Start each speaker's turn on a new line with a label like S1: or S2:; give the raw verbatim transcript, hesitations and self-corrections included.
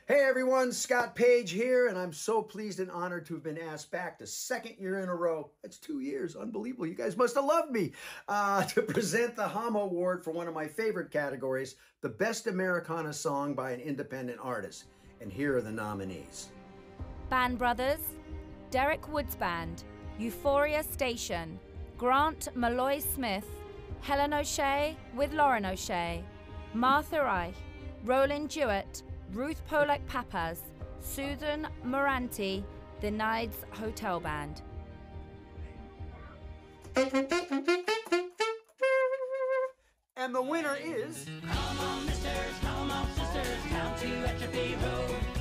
S1: Hey everyone, Scott Page here, and I'm so pleased and honored to have been asked back the second year in a row. That's two years, unbelievable. You guys must have loved me. Uh, to present the H A M Award for one of my favorite categories, the Best Americana Song by an Independent Artist. And here are the nominees.
S2: Band Brothers, Derek Woods Band, Euphoria Station, Grant Maloy Smith, Helen O'Shea with Lauren O'Shea, Martha Reich, Roland Jewett, Ruth Polak Pappas, Susan Moranti, the Nides Hotel Band.
S1: And the winner is...
S3: Come on, misters, come on, sisters, down to Hatchabee Road.